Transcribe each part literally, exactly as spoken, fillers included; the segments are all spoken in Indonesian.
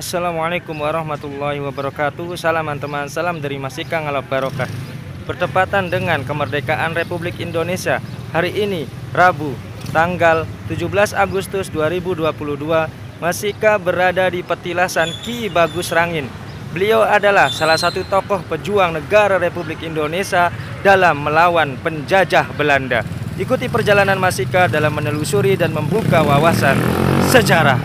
Assalamualaikum warahmatullahi wabarakatuh. Salam teman, salam dari Masika Ngalap Barokah. Bertepatan dengan kemerdekaan Republik Indonesia hari ini, Rabu, tanggal tujuh belas Agustus dua ribu dua puluh dua, Masika berada di petilasan Ki Bagus Rangin. Beliau adalah salah satu tokoh pejuang negara Republik Indonesia dalam melawan penjajah Belanda. Ikuti perjalanan Masika dalam menelusuri dan membuka wawasan sejarah.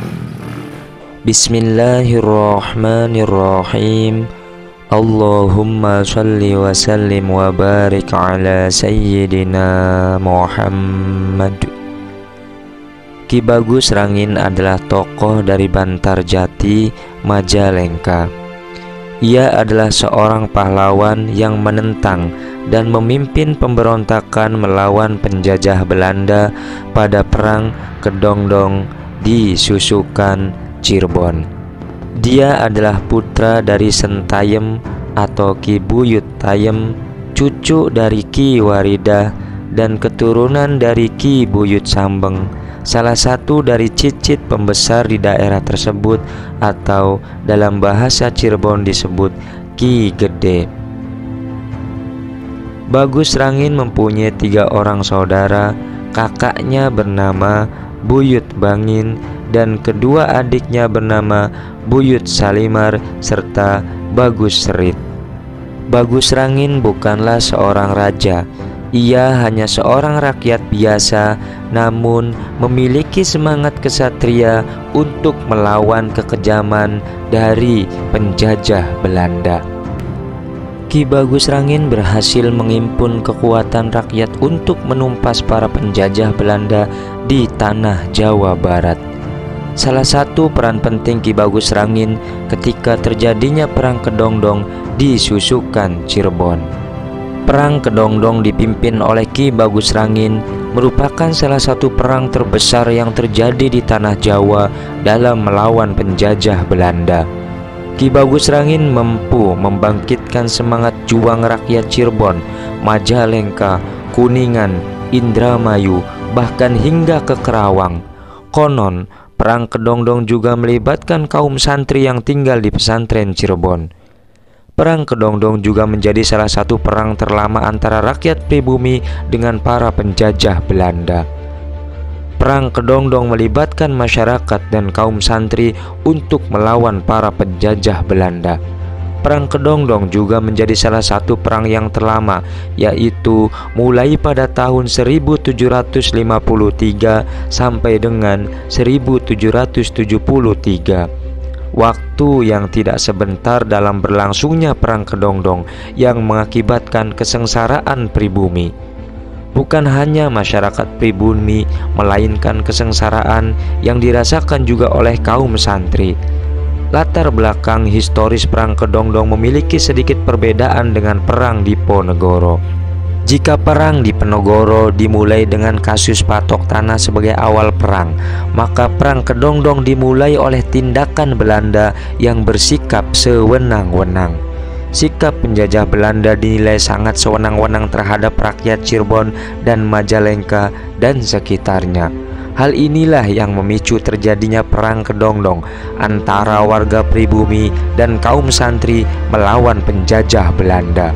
Bismillahirrahmanirrahim. Allahumma salli wa sallim wa barik ala sayyidina Muhammad. Ki Bagus Rangin adalah tokoh dari Bantarjati, Majalengka. Ia adalah seorang pahlawan yang menentang dan memimpin pemberontakan melawan penjajah Belanda pada Perang Kedongdong di Susukan, Cirebon. Dia adalah putra dari Sentayem atau Ki Buyut Tayem, cucu dari Ki Waridah, dan keturunan dari Ki Buyut Sambeng, salah satu dari cicit pembesar di daerah tersebut, atau dalam bahasa Cirebon disebut Ki Gede. Bagus Rangin mempunyai tiga orang saudara. Kakaknya bernama Buyut Bangin dan kedua adiknya bernama Buyut Salimar serta Bagus Serit. Bagus Rangin bukanlah seorang raja. Ia hanya seorang rakyat biasa, namun memiliki semangat kesatria untuk melawan kekejaman dari penjajah Belanda. Ki Bagus Rangin berhasil mengimpun kekuatan rakyat untuk menumpas para penjajah Belanda di tanah Jawa Barat. Salah satu peran penting Ki Bagus Rangin ketika terjadinya Perang Kedongdong di Susukan, Cirebon. Perang Kedongdong dipimpin oleh Ki Bagus Rangin merupakan salah satu perang terbesar yang terjadi di tanah Jawa dalam melawan penjajah Belanda. Ki Bagus Rangin mampu membangkitkan semangat juang rakyat Cirebon, Majalengka, Kuningan, Indramayu, bahkan hingga ke Kerawang. Konon, Perang Kedongdong juga melibatkan kaum santri yang tinggal di pesantren Cirebon. Perang Kedongdong juga menjadi salah satu perang terlama antara rakyat pribumi dengan para penjajah Belanda. Perang Kedongdong melibatkan masyarakat dan kaum santri untuk melawan para penjajah Belanda. Perang Kedongdong juga menjadi salah satu perang yang terlama, yaitu mulai pada tahun seribu tujuh ratus lima puluh tiga sampai dengan seribu tujuh ratus tujuh puluh tiga. Waktu yang tidak sebentar dalam berlangsungnya Perang Kedongdong yang mengakibatkan kesengsaraan pribumi. Bukan hanya masyarakat pribumi, melainkan kesengsaraan yang dirasakan juga oleh kaum santri. Latar belakang historis Perang Kedongdong memiliki sedikit perbedaan dengan Perang Diponegoro. Jika Perang Diponegoro dimulai dengan kasus patok tanah sebagai awal perang, maka Perang Kedongdong dimulai oleh tindakan Belanda yang bersikap sewenang-wenang. Sikap penjajah Belanda dinilai sangat sewenang-wenang terhadap rakyat Cirebon dan Majalengka dan sekitarnya. Hal inilah yang memicu terjadinya Perang Kedongdong antara warga pribumi dan kaum santri melawan penjajah Belanda.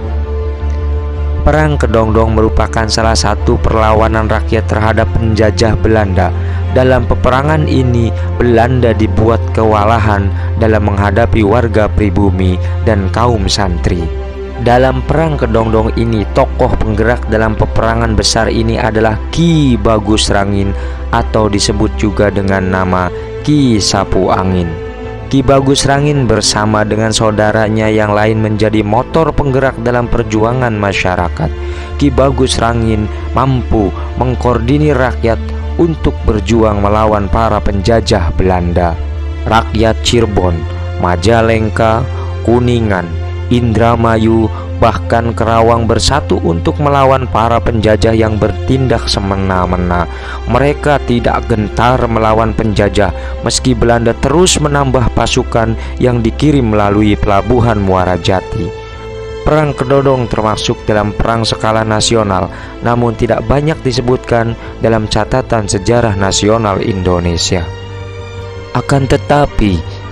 Perang Kedongdong merupakan salah satu perlawanan rakyat terhadap penjajah Belanda. Dalam peperangan ini, Belanda dibuat kewalahan dalam menghadapi warga pribumi dan kaum santri. Dalam Perang Kedongdong ini, tokoh penggerak dalam peperangan besar ini adalah Ki Bagus Rangin atau disebut juga dengan nama Ki Sapu Angin. Ki Bagus Rangin bersama dengan saudaranya yang lain menjadi motor penggerak dalam perjuangan masyarakat. Ki Bagus Rangin mampu mengkoordinir rakyat untuk berjuang melawan para penjajah Belanda. Rakyat Cirebon, Majalengka, Kuningan, Indramayu, bahkan Kerawang bersatu untuk melawan para penjajah yang bertindak semena-mena. Mereka tidak gentar melawan penjajah meski Belanda terus menambah pasukan yang dikirim melalui pelabuhan Muara Jati. Perang Kedongdong termasuk dalam perang skala nasional, namun tidak banyak disebutkan dalam catatan sejarah nasional Indonesia. Akan tetapi,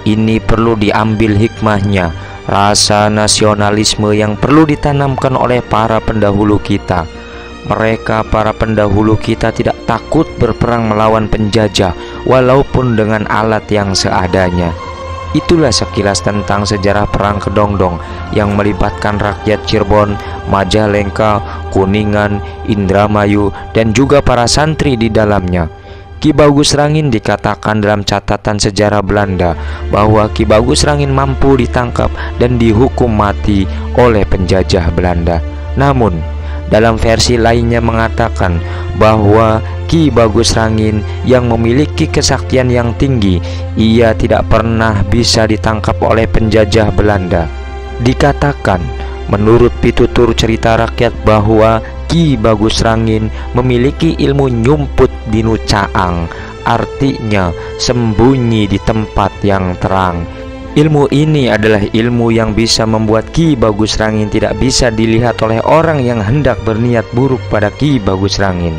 Ini perlu diambil hikmahnya, rasa nasionalisme yang perlu ditanamkan oleh para pendahulu kita. Mereka, para pendahulu kita, tidak takut berperang melawan penjajah walaupun dengan alat yang seadanya. Itulah sekilas tentang sejarah Perang Kedongdong yang melibatkan rakyat Cirebon, Majalengka, Kuningan, Indramayu, dan juga para santri di dalamnya. Ki Bagus Rangin dikatakan dalam catatan sejarah Belanda bahwa Ki Bagus Rangin mampu ditangkap dan dihukum mati oleh penjajah Belanda. Namun, dalam versi lainnya mengatakan bahwa Ki Bagus Rangin yang memiliki kesaktian yang tinggi, ia tidak pernah bisa ditangkap oleh penjajah Belanda. Dikatakan menurut pitutur cerita rakyat bahwa Ki Bagus Rangin memiliki ilmu nyumput dinu caang, artinya sembunyi di tempat yang terang. Ilmu ini adalah ilmu yang bisa membuat Ki Bagus Rangin tidak bisa dilihat oleh orang yang hendak berniat buruk pada Ki Bagus Rangin.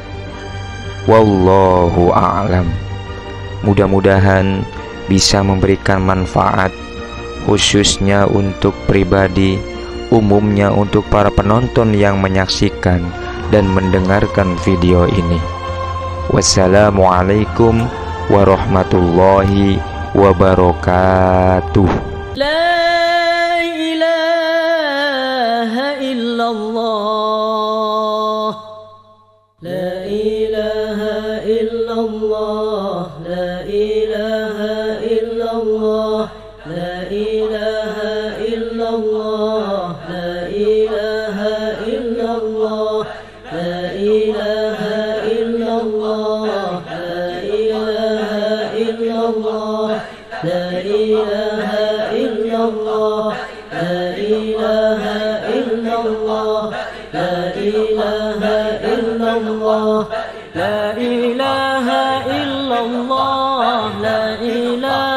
Wallahu a'lam. Mudah-mudahan bisa memberikan manfaat, khususnya untuk pribadi, umumnya untuk para penonton yang menyaksikan dan mendengarkan video ini. Wassalamualaikum warahmatullahi wabarakatuh. La ilaha illallah, la ilaha illallah, la ilaha illallah, la ilaha illallah, la ilaha illallah, la ilaha illallah, la ilaha illallah, la ilaha illallah, la ilaha illallah, la ilaha illallah, la ilaha illallah, la ilaha